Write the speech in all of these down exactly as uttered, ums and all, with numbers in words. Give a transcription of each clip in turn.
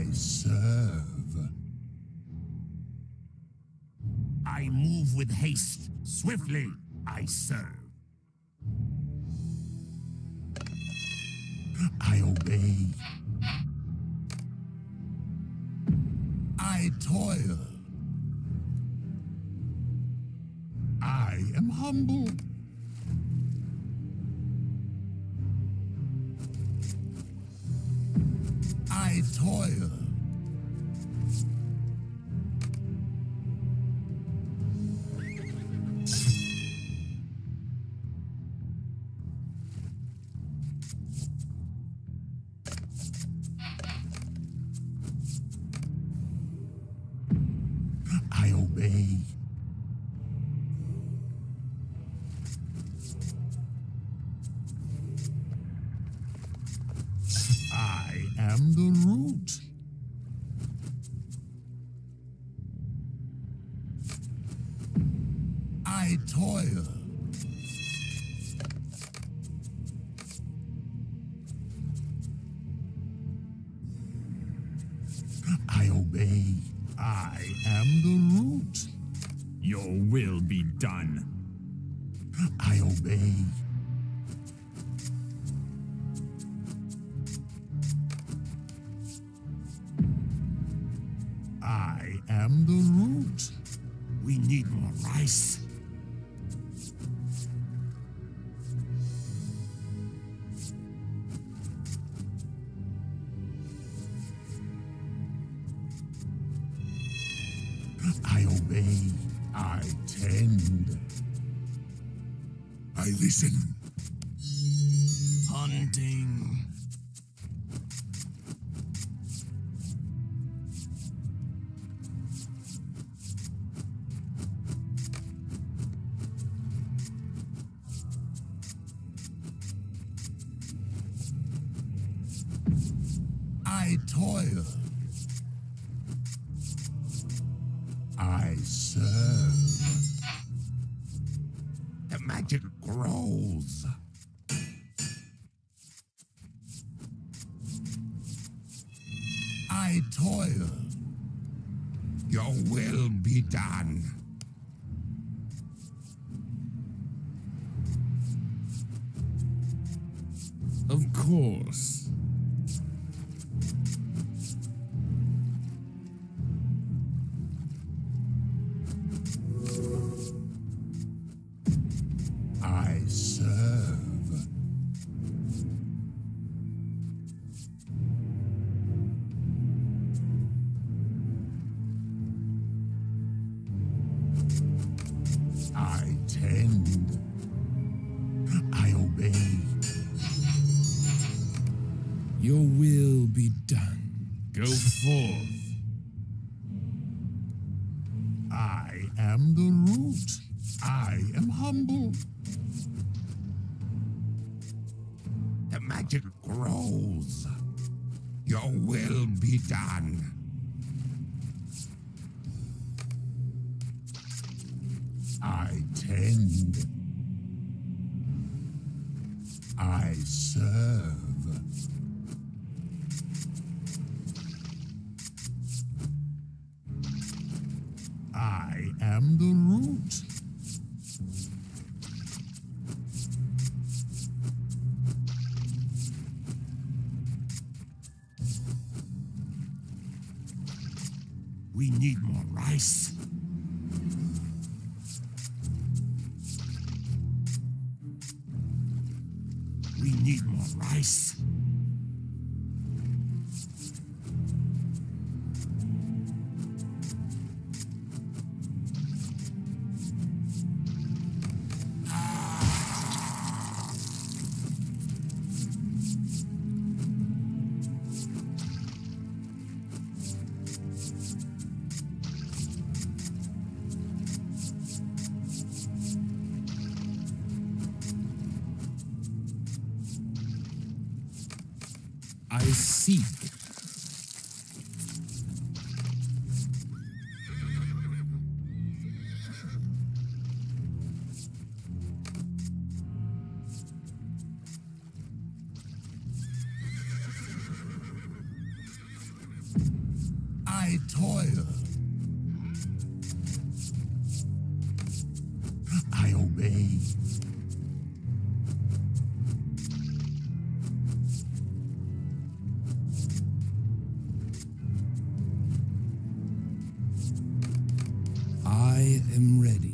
I serve. I move with haste. Swiftly, I serve. I obey. I toil. I am humble. I toil. I obey. I am the root. I toil. I obey. I am the root. Your will be done. I obey. I am the root. We need more rice. I obey. I tend. I listen. Hunting. I toil. I serve. The magic grows. I toil. Your will be done. Of course. I serve. I tend. I obey. Your will be done. Go forth. I am the root. I am humble. The magic grows. Your will be done. I tend. I serve. I am the root. We need more rice. We need more rice. I seek. I toil. I obey. I am ready.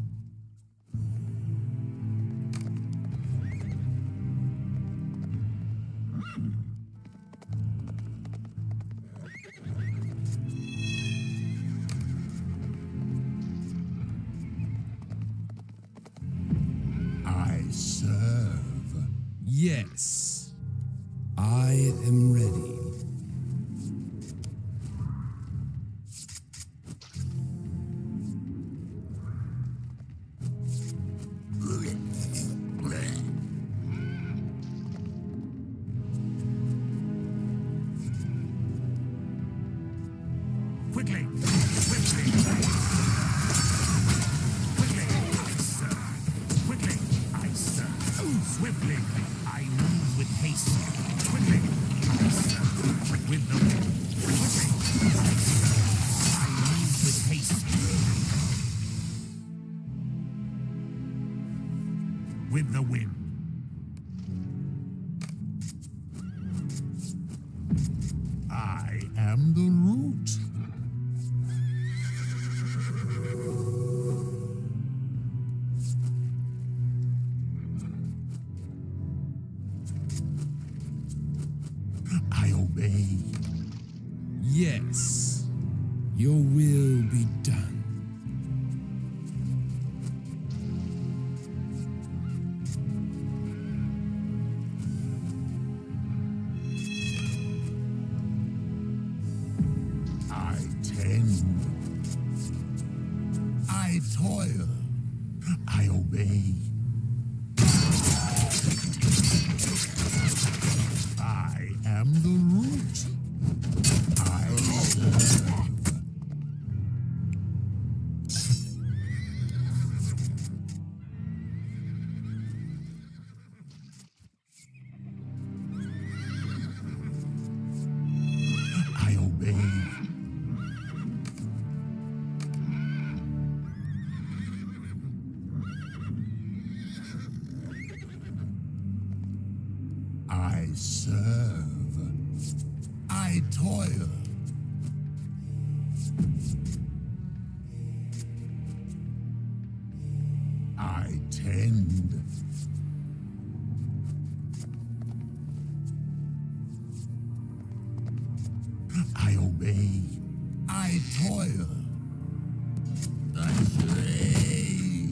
I serve. Yes, I am ready. Quickly! Swiftly! Quickly! I serve! Quickly! I serve! Swiftly! I move with haste! Quickly! I serve! With the wind! Quickly! I serve! I move with haste! With the wind! I am the root. I obey. Yes, your will be done. I tend. I toil. I obey. I am the root. I serve. I obey. I serve. I toil. I tend. I obey. I toil. I slay.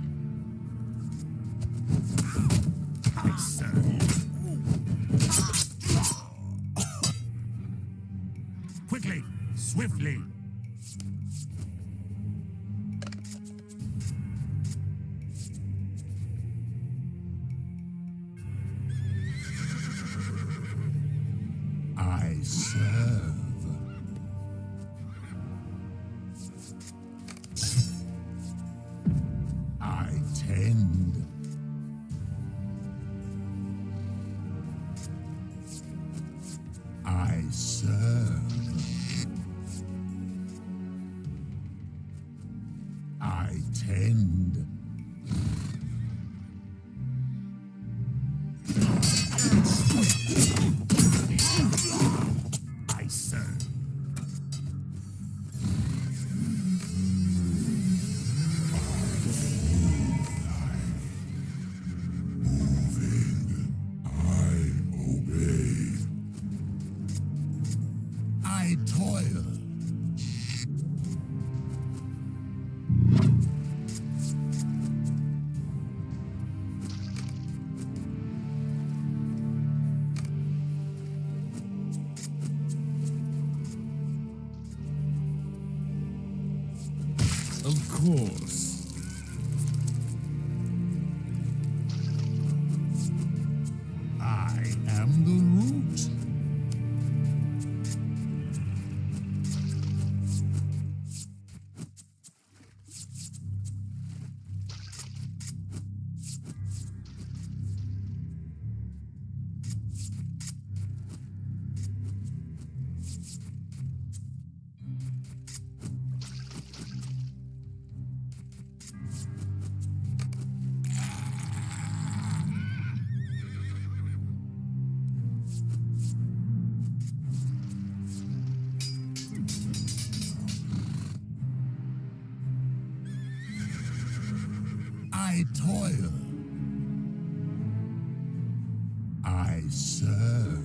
I serve! Quickly! Swiftly! I serve. I tend. I serve. I tend. I serve! I obey. I toil. Of course. I am the root. I toil. I serve.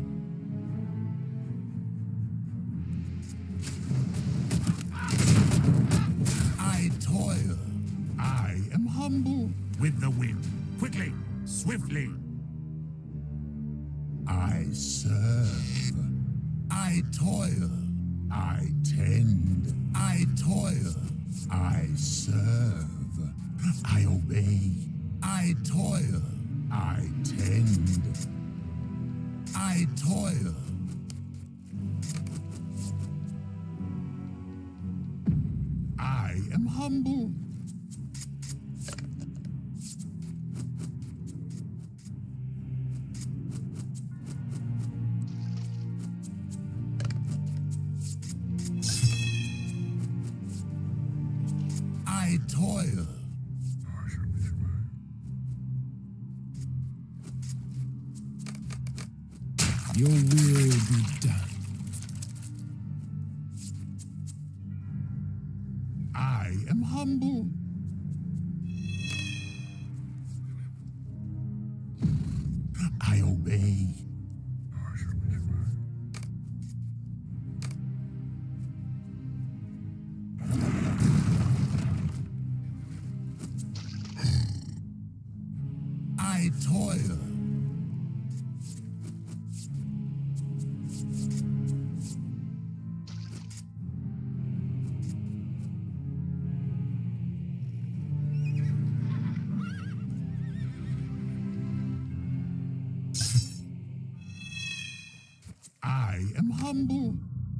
I toil. I am humble. With the wind. Quickly, swiftly. I serve. I toil. I tend. I toil. I serve. I obey. I toil. I tend. I toil. I am humble. I toil. Your will be done. I am humble. I obey. I toil. I am humble.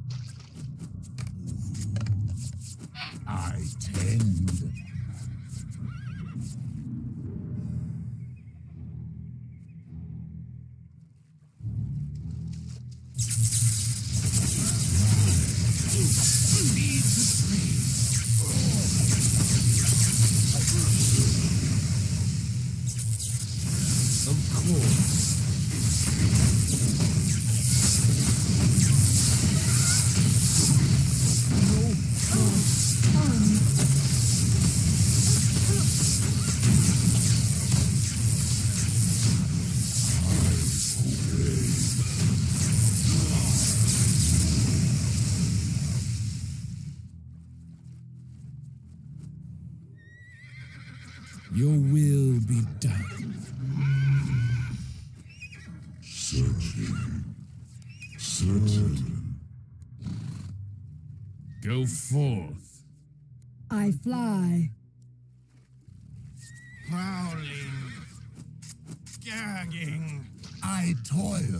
I tend. Of course. Your will be done. Searching. Certain. Go forth. I fly. Prowling. Gagging. I toil.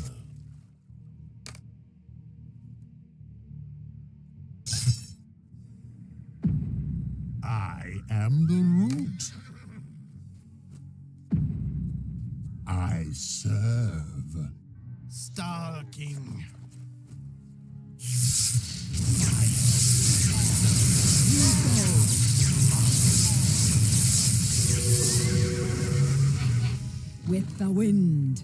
I am the root. I serve. Stalking. With the wind.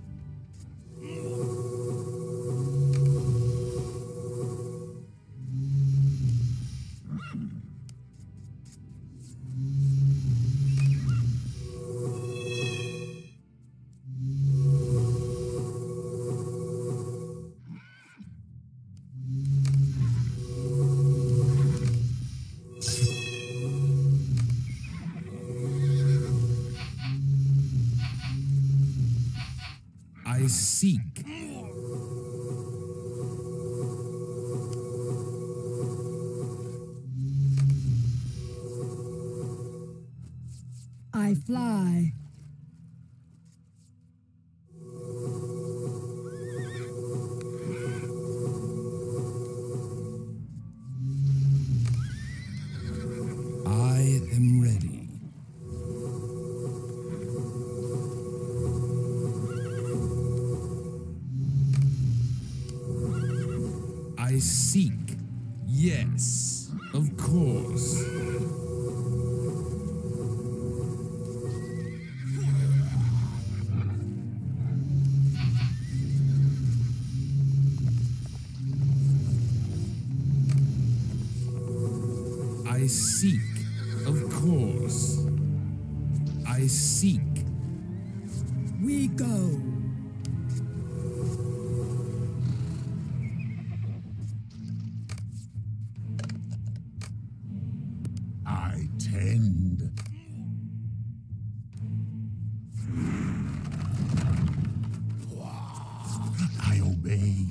I seek. I fly. I am ready. I seek. Yes, of course. I seek, of course. I seek. We go. I tend. I obey.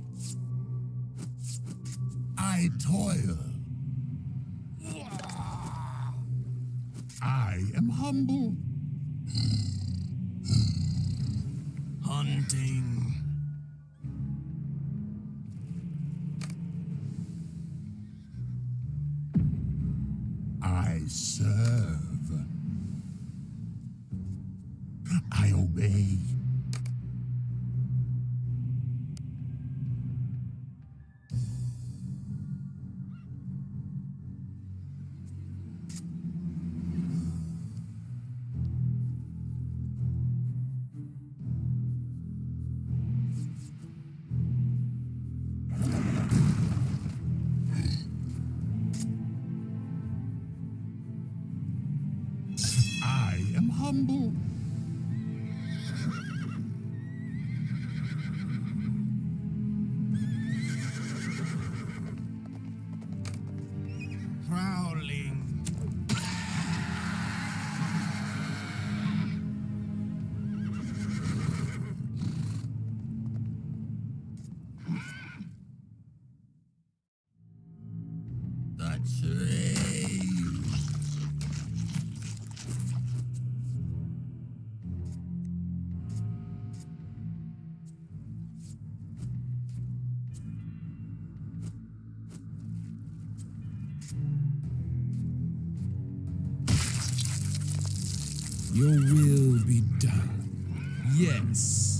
I toil. I am humble. Hunting. I serve. I obey. I am humble. Prowling. The tree. Your will be done. Yes.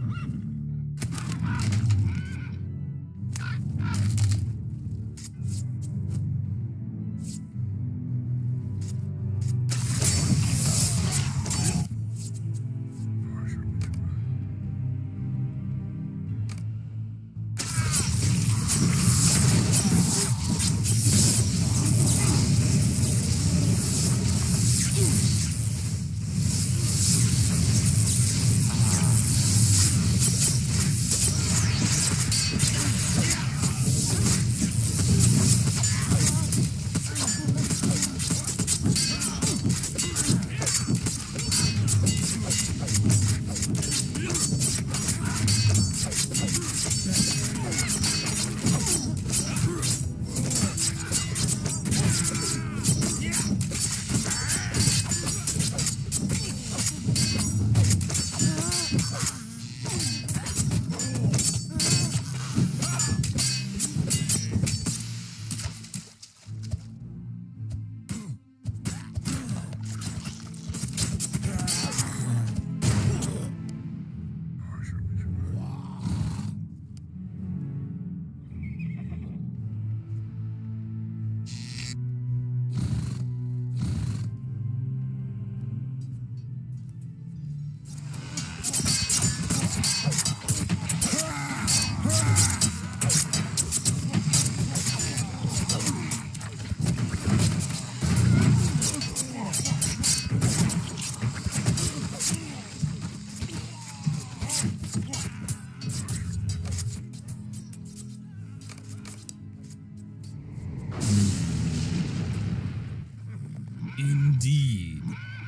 Indeed.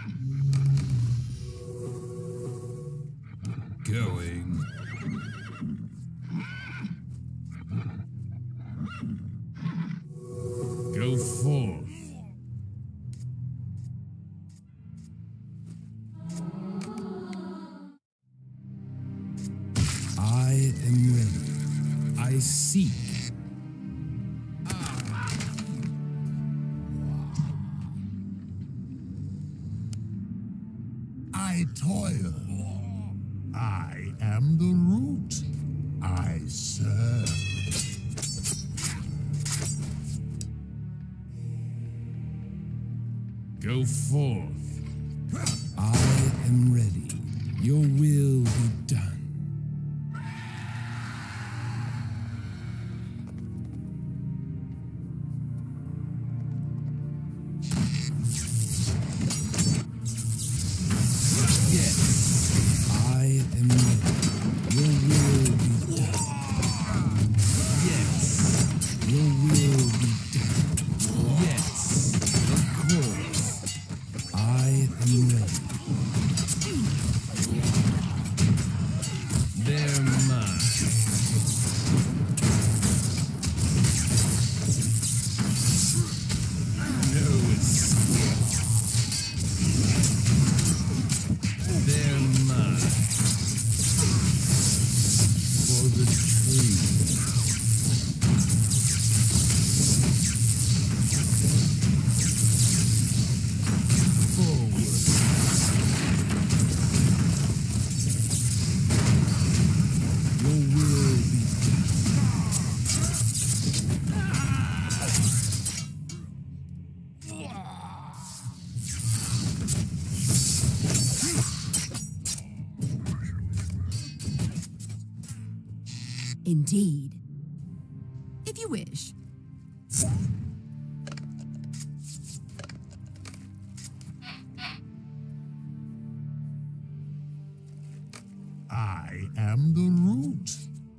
Going. Go forth. I am ready. I seek. I toil. I am the root. I serve. Go forth. I am ready. Your will be done. Indeed. If you wish. I am the root.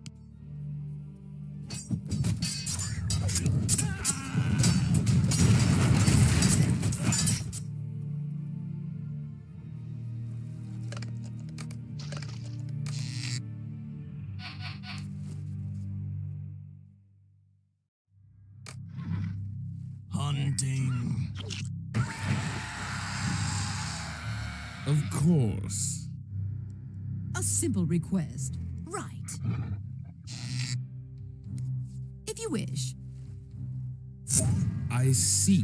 Hunting. Of course. A simple request. Right. If you wish. I seek.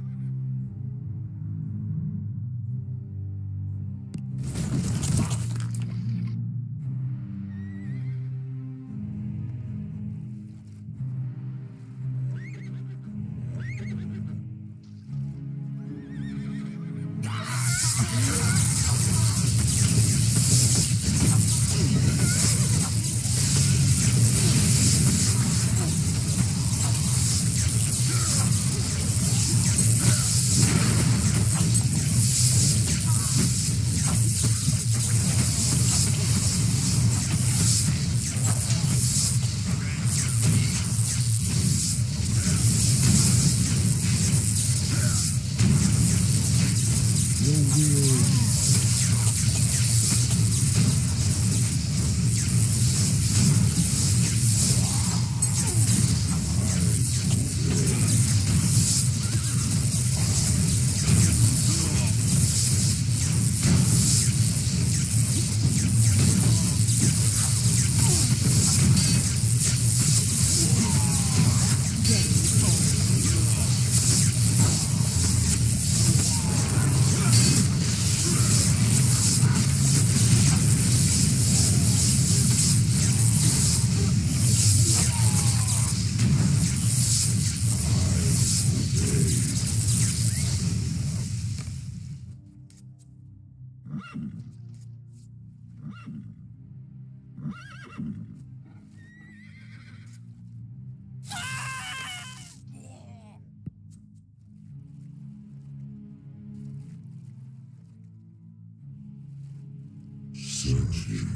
Searching.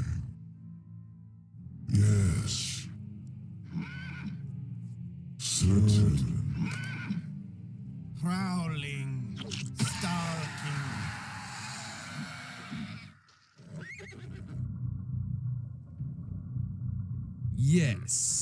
Yes. Certain. Prowling. Stalking. Yes.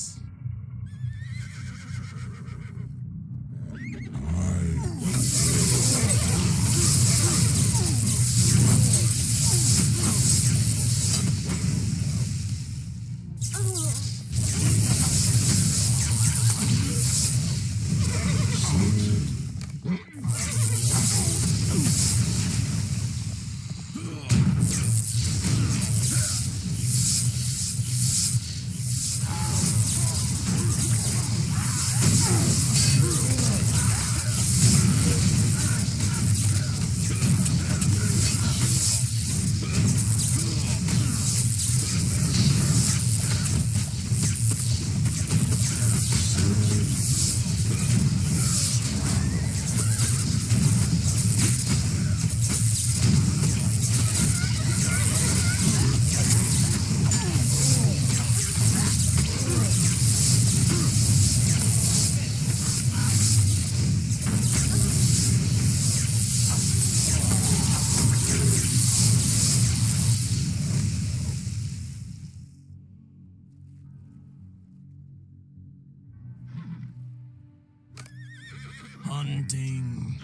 Hunting.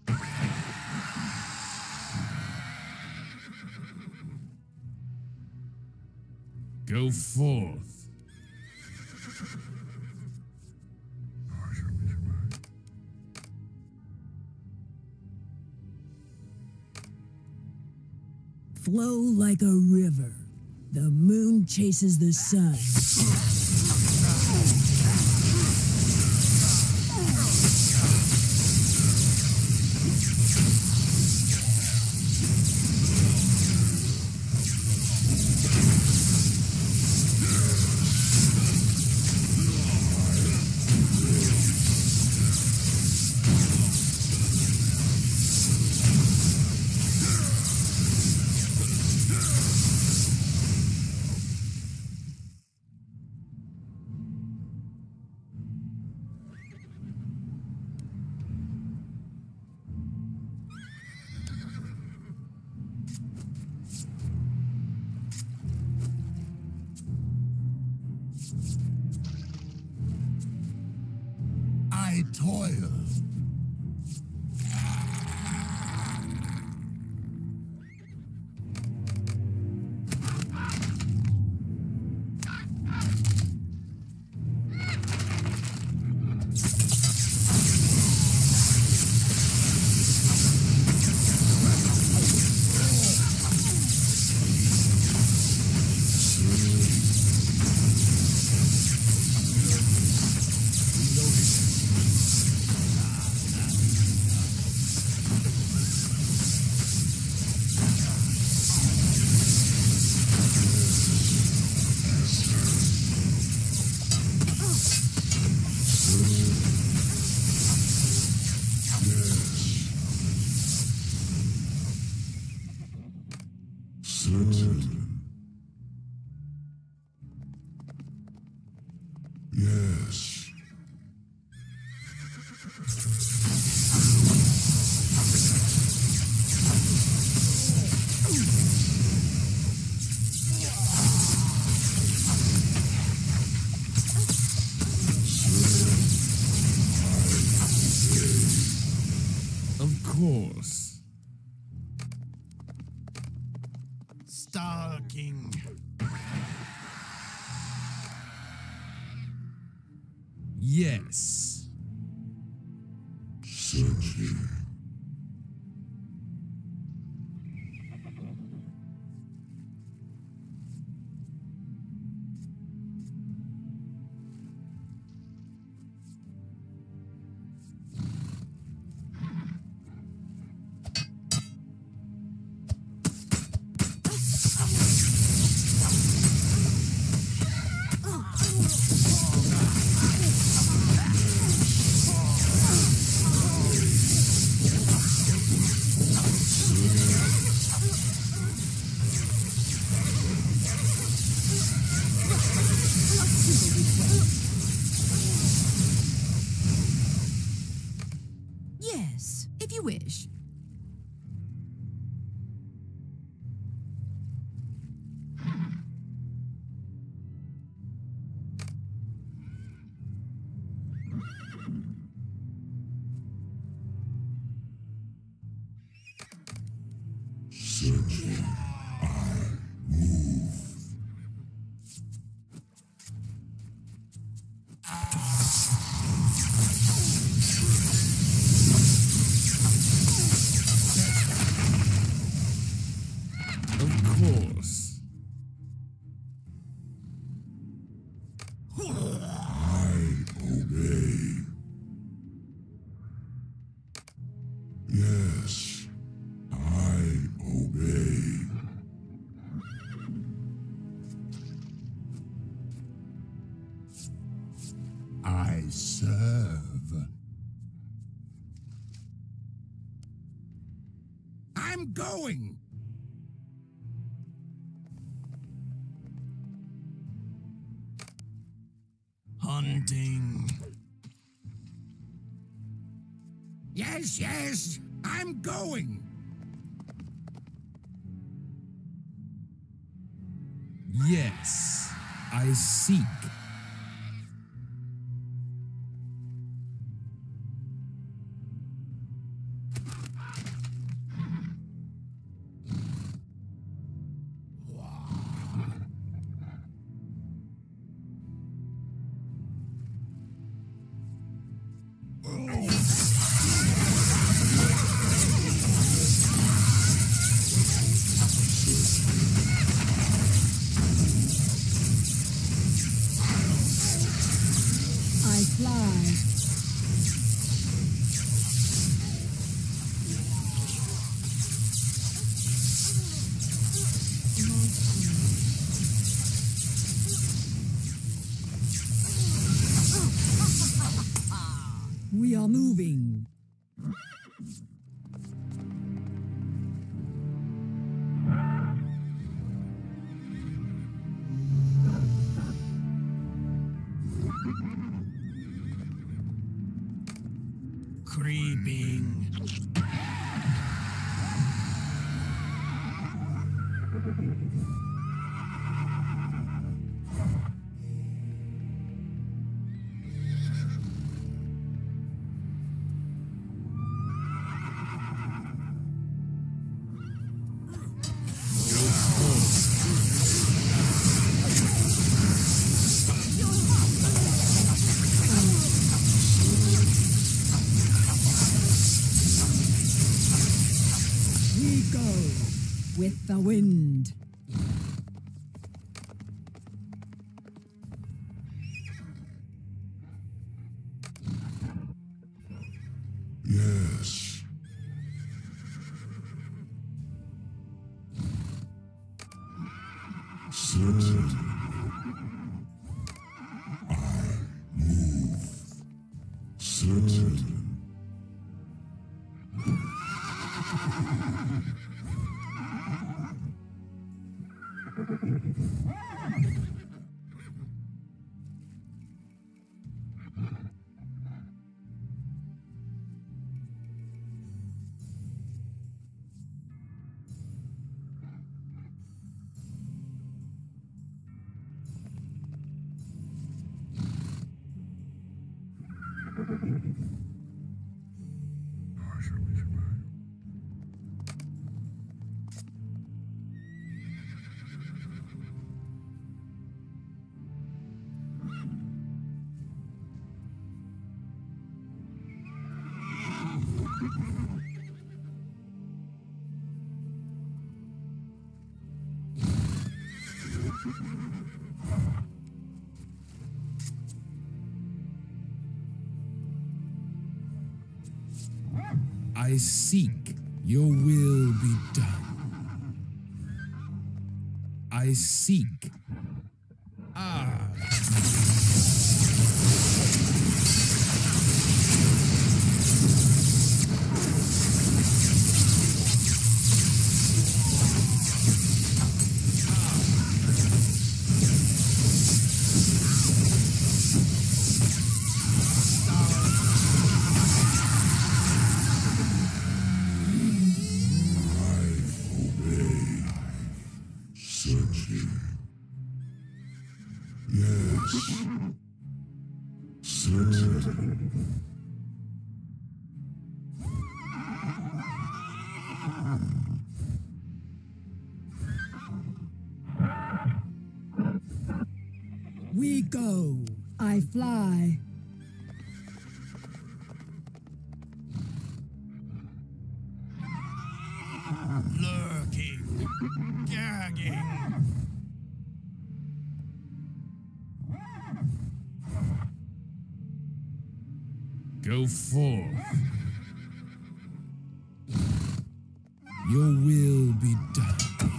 Go forth. Flow like a river. The moon chases the sun. I toil. Certain. Yes. Of course. Star King. Yes. Searching. Yes, if you wish. Searching. I move. Of course. I obey. Yes, I obey. I serve. I'm going. Hunting. Yes, yes, I'm going. Yes. I seek. I fly. We are moving. Creeping. with the wind. Yes. Certain. I move. Certain. I seek, your will be done. I seek. Ah. We go. I fly. Lurking, gagging. Go forth. Your will be done.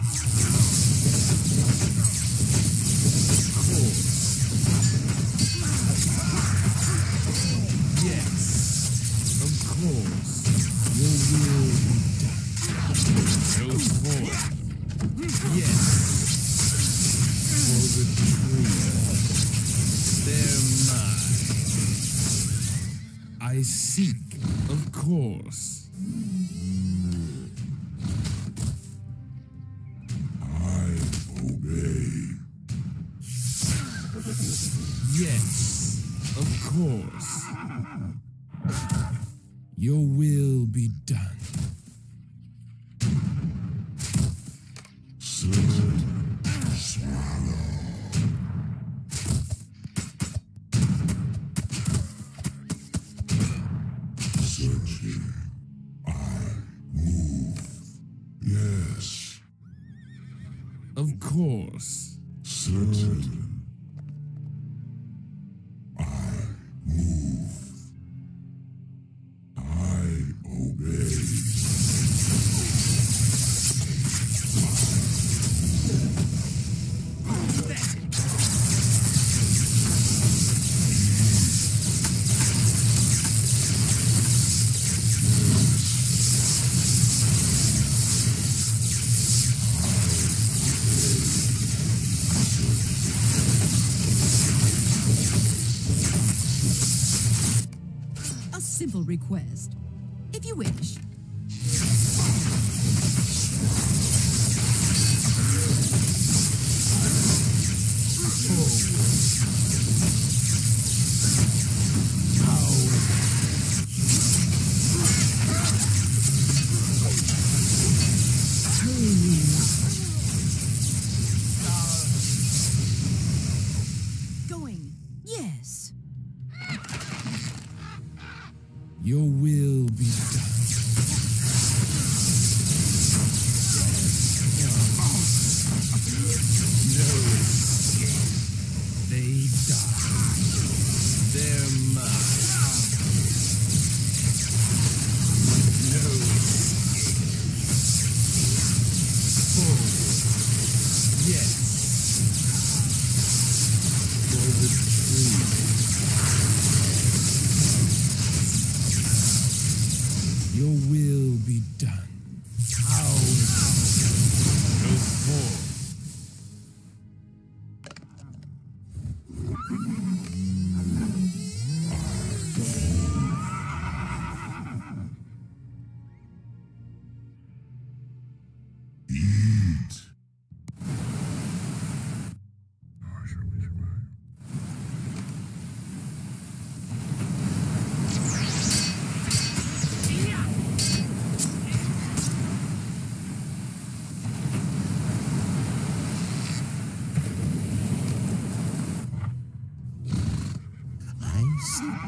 Yes, of course. Your will be done. Go forth. Yes. For the tree. They're mine. I seek, of course. I obey. Yes, of course. Your will be done. Certain. Swallow. Searching. I move. Yes. Of course. Certain. Simple request, if you wish. Going, yes. Your will be done. No escape. They die. They're mine. No escape. Forward. Yes. For the truth. Your will be done. Cowards. Go forth. Eat. I seek.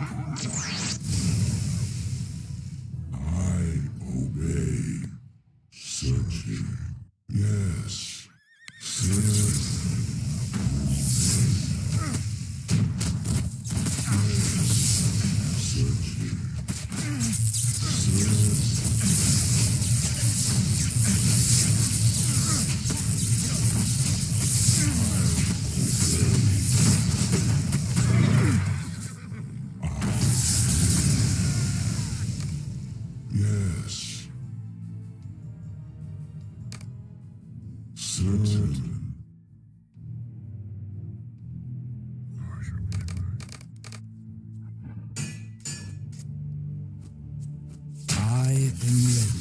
I obey. Searching. Yes. Searching. Searching. Yes. Certain. I am ready.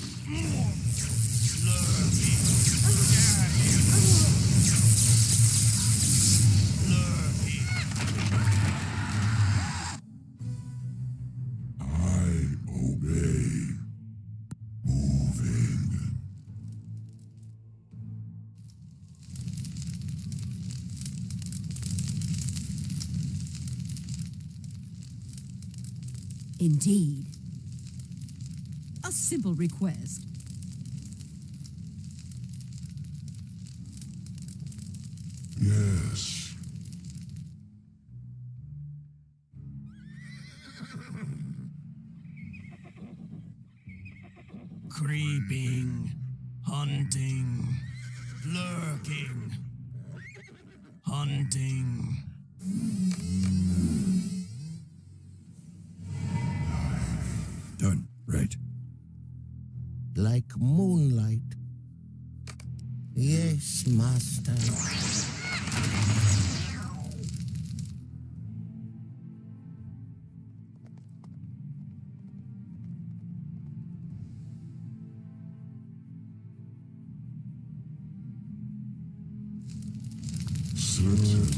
I obey. Moving. Indeed. A simple request. Yes. Creeping, hunting, lurking, hunting. Done. Right. Like moonlight. Yes, master. Certain.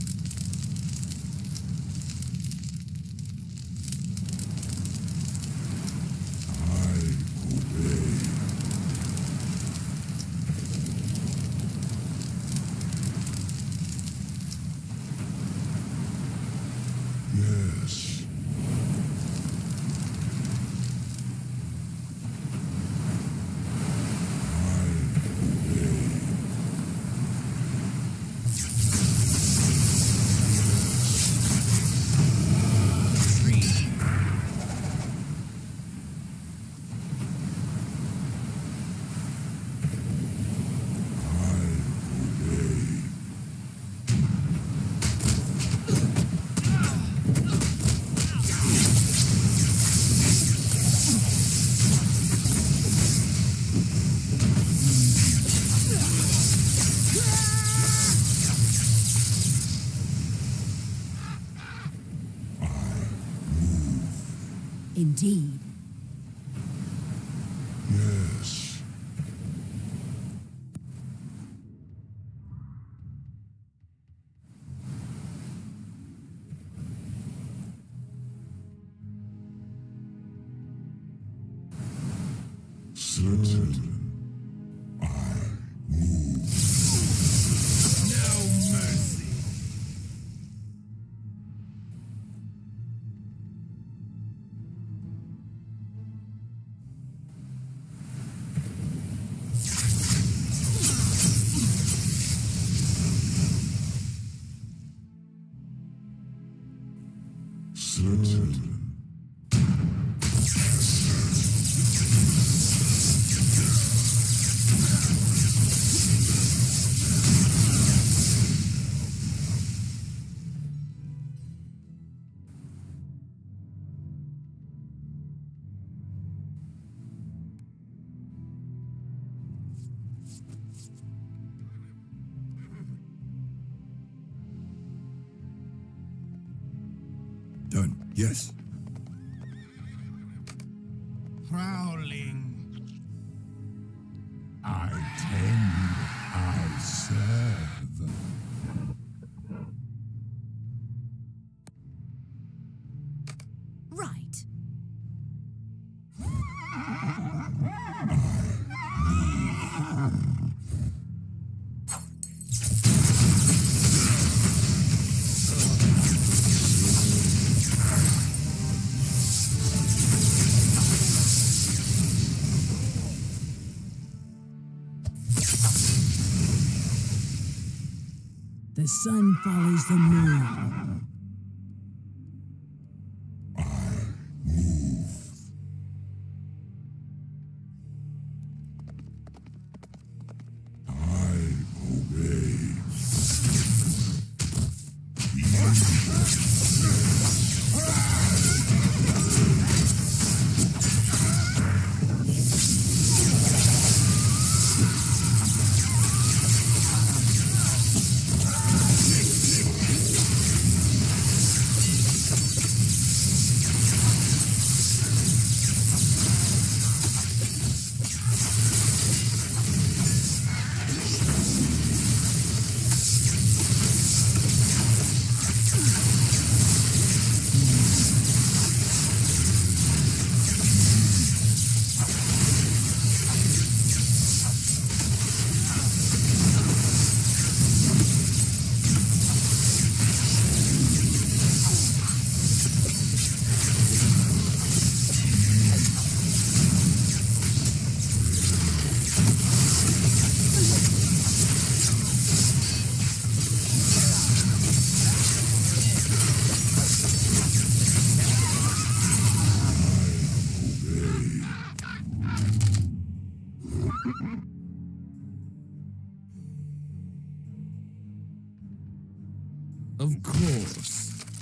I obey. Yes. I obey. I obey. Indeed. Yes. Certain. I move. No mercy. Done. Yes. Prowling. I tend, I serve. Right. The sun follows the moon. Of course.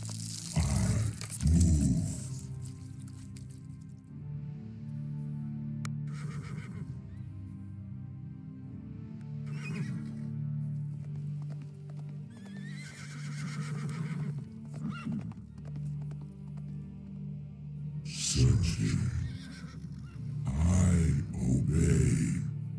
Searching. I obey.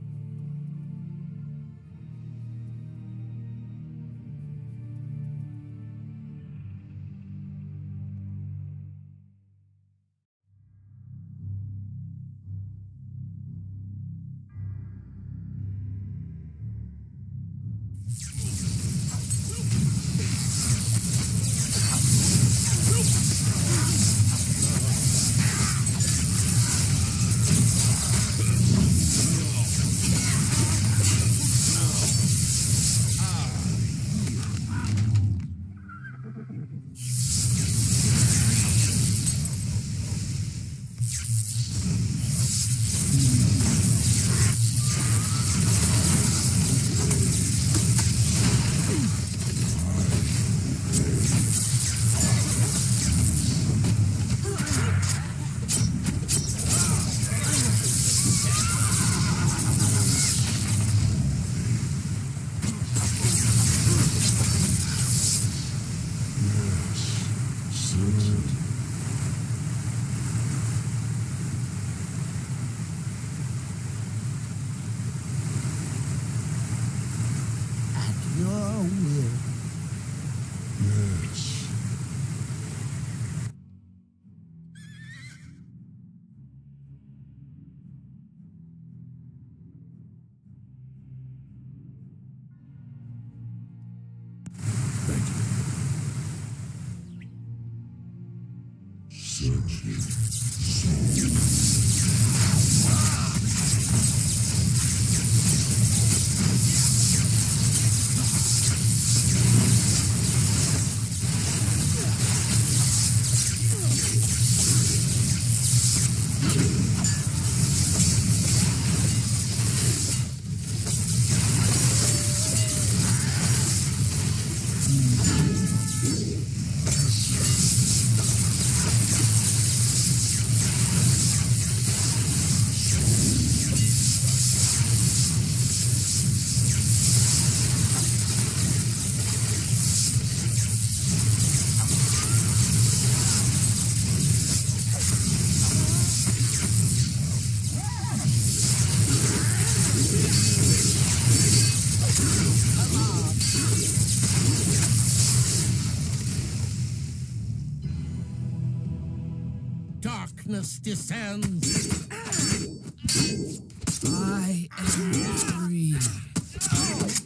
Your will. Yes. Thank you. Searching. darkness descends. I am free.